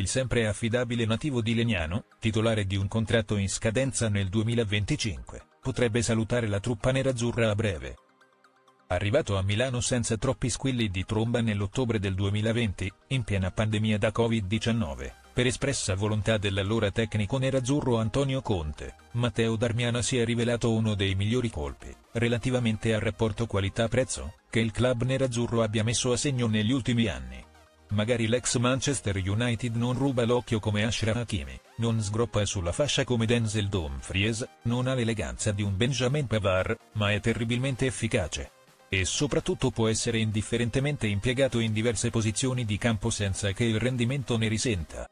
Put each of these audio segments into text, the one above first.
il sempre affidabile nativo di Legnano, titolare di un contratto in scadenza nel 2025, potrebbe salutare la truppa nerazzurra a breve. Arrivato a Milano senza troppi squilli di tromba nell'ottobre del 2020, in piena pandemia da Covid-19, per espressa volontà dell'allora tecnico nerazzurro Antonio Conte, Matteo Darmian si è rivelato uno dei migliori colpi, relativamente al rapporto qualità-prezzo, che il club nerazzurro abbia messo a segno negli ultimi anni. Magari l'ex Manchester United non ruba l'occhio come Achraf Hakimi, non sgroppa sulla fascia come Denzel Dumfries, non ha l'eleganza di un Benjamin Pavard, ma è terribilmente efficace. E soprattutto può essere indifferentemente impiegato in diverse posizioni di campo senza che il rendimento ne risenta.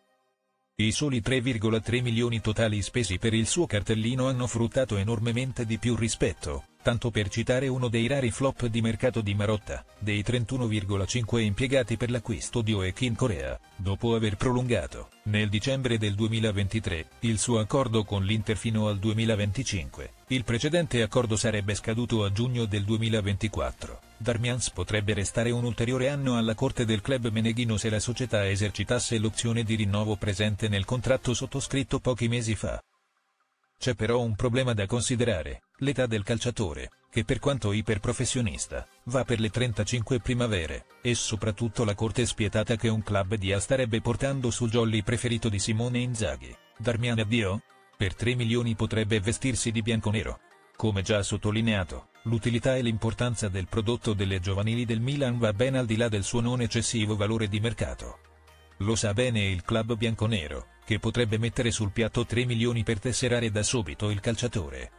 I soli 3,3 milioni totali spesi per il suo cartellino hanno fruttato enormemente di più rispetto, tanto per citare uno dei rari flop di mercato di Marotta, dei 31,5 impiegati per l'acquisto di Oek in Corea, dopo aver prolungato, nel dicembre del 2023, il suo accordo con l'Inter fino al 2025. Il precedente accordo sarebbe scaduto a giugno del 2024. Darmian potrebbe restare un ulteriore anno alla corte del club meneghino se la società esercitasse l'opzione di rinnovo presente nel contratto sottoscritto pochi mesi fa. C'è però un problema da considerare: l'età del calciatore, che per quanto iperprofessionista, va per le 35 primavere, e soprattutto la corte spietata che un club di A starebbe portando sul jolly preferito di Simone Inzaghi. Darmian addio? Per 3 milioni potrebbe vestirsi di bianconero. Come già sottolineato, l'utilità e l'importanza del prodotto delle giovanili del Milan va ben al di là del suo non eccessivo valore di mercato. Lo sa bene il club bianconero, che potrebbe mettere sul piatto 3 milioni per tesserare da subito il calciatore.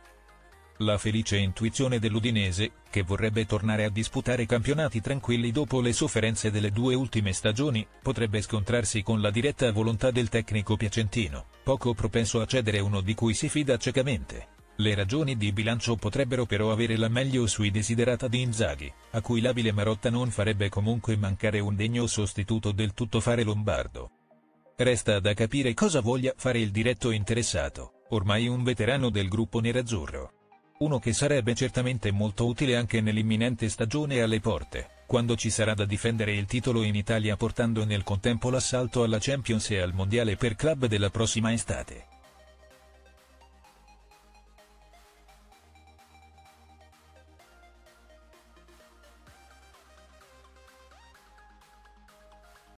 La felice intuizione dell'Udinese, che vorrebbe tornare a disputare campionati tranquilli dopo le sofferenze delle 2 ultime stagioni, potrebbe scontrarsi con la diretta volontà del tecnico piacentino, poco propenso a cedere uno di cui si fida ciecamente. Le ragioni di bilancio potrebbero però avere la meglio sui desiderata di Inzaghi, a cui l'abile Marotta non farebbe comunque mancare un degno sostituto del tuttofare lombardo. Resta da capire cosa voglia fare il diretto interessato, ormai un veterano del gruppo nerazzurro. Uno che sarebbe certamente molto utile anche nell'imminente stagione alle porte, quando ci sarà da difendere il titolo in Italia portando nel contempo l'assalto alla Champions e al Mondiale per club della prossima estate.